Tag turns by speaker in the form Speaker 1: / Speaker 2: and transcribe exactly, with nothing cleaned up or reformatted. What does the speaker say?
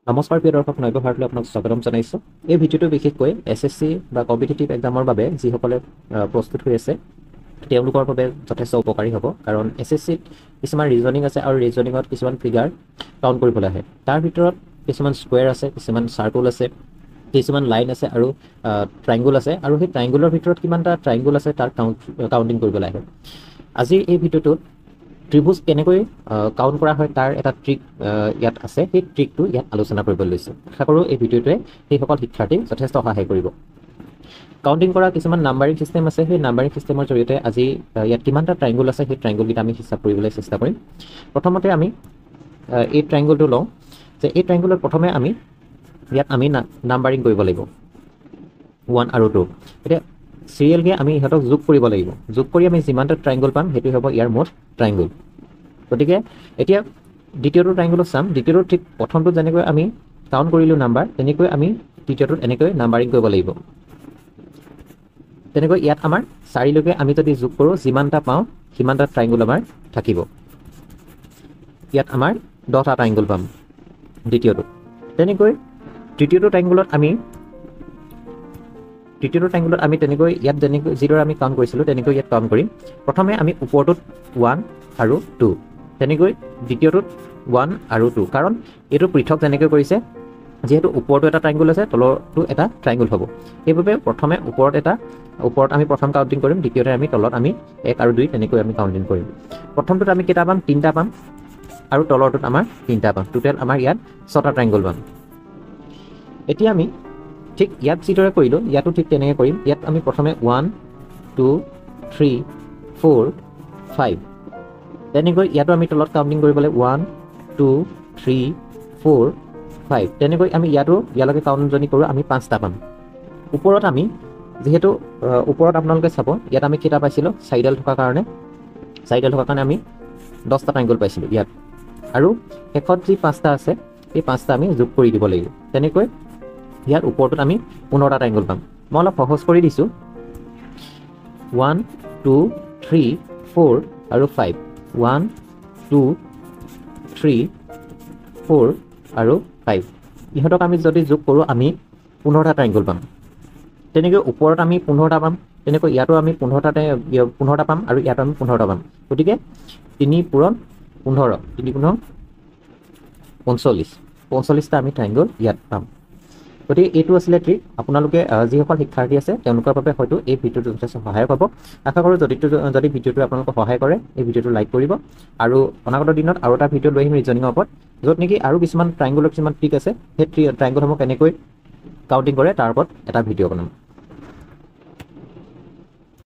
Speaker 1: নমস্কাৰ প্ৰিয় দৰ্শক নৈব ভাৰতলৈ আপোনাক স্বাগতম জনাইছোঁ। এই ভিডিঅ'টো বিশেষকৈ এছ এছ চি বা কম্পিটিটিভ এক্সামৰ বাবে যিসকলে প্ৰস্তুত হৈ আছে তেওঁলোকৰ বাবে যথেষ্ট উপকাৰী হ'ব। কাৰণ এছ এছ চিত কিছুমান ৰিজনিং আছে আৰু ৰিজনিঙত কিছুমান ফিগাৰ কাউণ্ট কৰিবলৈ আহে। তাৰ ভিতৰত কিছুমান স্কুৱেৰ আছে, কিছুমান চাৰ্কুল আছে, কিছুমান লাইন আছে আৰু ট্ৰাইংগুল আছে, আৰু সেই ট্ৰাইংগুলৰ ভিতৰত কিমানটা ট্ৰাইংগুল আছে তাৰ কাউণ্ট কাউণ্টিং কৰিবলৈ আহে। আজিৰ এই ভিডিঅ'টোত ত্ৰিভুজ কেনেকৈ কাউণ্ট কৰা হয় তাৰ এটা ট্ৰিক ইয়াত আছে। সেই ট্ৰিকটো ইয়াত আলোচনা কৰিবলৈ লৈছোঁ। আশা কৰোঁ এই ভিডিঅ'টোৱে সেইসকল শিক্ষাৰ্থীক যথেষ্ট সহায় কৰিব। কাউণ্টিং কৰা কিছুমান নাম্বাৰিং ছিষ্টেম আছে। সেই নাম্বাৰিং ছিষ্টেমৰ জৰিয়তে আজি ইয়াত কিমানটা ট্ৰাইংগুল আছে সেই ট্ৰাইংগুলকেইটা আমি হিচাপ কৰিবলৈ চেষ্টা কৰিম। প্ৰথমতে আমি এই ট্ৰাইংগুলটো লওঁ যে এই ট্ৰাইংগুলত প্ৰথমে আমি ইয়াত আমি নাম্বাৰিং কৰিব লাগিব ওৱান আৰু টু। এতিয়া চিৰিয়েলকৈ আমি ইহঁতক যোগ কৰিব লাগিব। যোগ কৰি আমি যিমানটা ট্ৰাইংগুল পাম সেইটো হ'ব ইয়াৰ মুঠ ট্ৰাইংগুল। গতিকে এতিয়া দ্বিতীয়টো ট্ৰাইংগুলত চাম। দ্বিতীয়টো ঠিক প্ৰথমটোত যেনেকৈ আমি কাউণ্ট কৰিলোঁ নাম্বাৰ, তেনেকৈ আমি দ্বিতীয়টোত এনেকৈ নাম্বাৰিং কৰিব লাগিব। তেনেকৈ ইয়াত আমাৰ চাৰিলৈকে আমি যদি যোগ কৰোঁ যিমানটা পাওঁ সিমানটা ট্ৰাইংগুল আমাৰ থাকিব। ইয়াত আমাৰ দহটা ট্ৰাইংগুল পাম দ্বিতীয়টো। তেনেকৈ তৃতীয়টো ট্ৰাইংগুলত আমি তৃতীয়টো ট্ৰাইংগুলত আমি তেনেকৈ ইয়াত যেনেকৈ যিদৰে আমি কাউণ্ট কৰিছিলোঁ তেনেকৈ ইয়াত কাউণ্ট কৰিম। প্ৰথমে আমি ওপৰটোত ওৱান আৰু টু, তেনেকৈ দ্বিতীয়টোত ওৱান আৰু টু। কাৰণ এইটো পৃথক যেনেকৈ কৰিছে, যিহেতু ওপৰতো এটা ট্ৰাইংগুল আছে তলতো এটা ট্ৰাইংগুল হ'ব, সেইবাবে প্ৰথমে ওপৰত এটা ওপৰত আমি প্ৰথম কাউণ্টিং কৰিম, দ্বিতীয়তে আমি তলত আমি এক আৰু দুই তেনেকৈ আমি কাউণ্টিং কৰিম। প্ৰথমটোত আমি কেইটা পাম? তিনিটা পাম, আৰু তলৰটোত আমাৰ তিনিটা পাম। টোটেল আমাৰ ইয়াত ছটা ট্ৰাইংগুল পাম। এতিয়া আমি ঠিক ইয়াত যিদৰে কৰিলোঁ ইয়াতো ঠিক তেনেকৈ কৰিম। ইয়াত আমি প্ৰথমে one two three four five, তেনেকৈ ইয়াতো আমি তলত কাউণ্টিং কৰিবলৈ one two three four five, তেনেকৈ আমি ইয়াতো ইয়ালৈকে কাউণ্ট যদি কৰোঁ আমি পাঁচটা পাম। ওপৰত আমি যিহেতু ওপৰত আপোনালোকে চাব ইয়াত আমি কেইটা পাইছিলোঁ? চাৰিডাল থকাৰ কাৰণে চাৰিডাল থকাৰ কাৰণে আমি দহটা ট্ৰাইংগুল পাইছিলোঁ ইয়াত, আৰু শেষত যি পাঁচটা আছে সেই পাঁচটা আমি যোগ কৰি দিব লাগিব। তেনেকৈ ইয়াত ওপৰটোত আমি পোন্ধৰটা ট্ৰাইংগুল পাম। মই অলপ সহজ কৰি দিছোঁ। ওৱান টু থ্ৰী ফ'ৰ আৰু five, one two three four আৰু ফাইভ, ইহঁতক আমি যদি যোগ কৰোঁ আমি পোন্ধৰটা ট্ৰাইংগুল পাম। তেনেকৈ ওপৰত আমি পোন্ধৰটা পাম, তেনেকৈ ইয়াতো আমি পোন্ধৰটা পোন্ধৰটা পাম, আৰু ইয়াতো আমি পোন্ধৰটা পাম। গতিকে তিনি পূৰণ পোন্ধৰ, তিনি পোন্ধৰ পঞ্চল্লিছ, পঞ্চল্লিছটা আমি ট্ৰাইংগুল ইয়াত পাম। গতিকে এইটো আছিলে ট্ৰিক। আপোনালোকে যিসকল শিক্ষাৰ্থী আছে তেওঁলোকৰ বাবে হয়তো এই ভিডিঅ'টো যথেষ্ট সহায়ক হ'ব। আশা কৰোঁ যদি যদি ভিডিঅ'টোৱে আপোনালোকক সহায় কৰে এই ভিডিঅ'টো লাইক কৰিব, আৰু অনাগত দিনত আৰু এটা ভিডিঅ' লৈ আহিম ৰিজনিঙৰ ওপৰত, য'ত নেকি আৰু কিছুমান ট্ৰাইংগুলৰ কিছুমান ট্ৰিক আছে। সেই ট্ৰাইংগুলসমূহ কেনেকৈ কাউণ্টিং কৰে তাৰ ওপৰত এটা ভিডিঅ' বনাম।